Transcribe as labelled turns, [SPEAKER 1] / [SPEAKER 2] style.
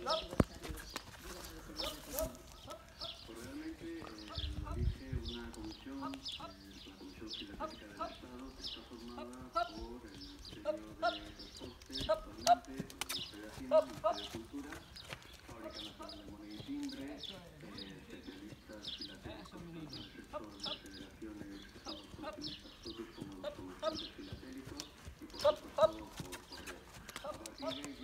[SPEAKER 1] Realmente lo elige una comisión, la Comisión Filatélica del Estado, que está formada por el Ministerio de Transporte, actualmente, el Ministerio de Hacienda, el Ministerio de Cultura, Fábrica Nacional de Moneda y Timbre, especialistas filatélicos tanto en el sector de federaciones que son los coleccionistas propios como los comerciantes filatélicos y por supuesto por correo. A partir de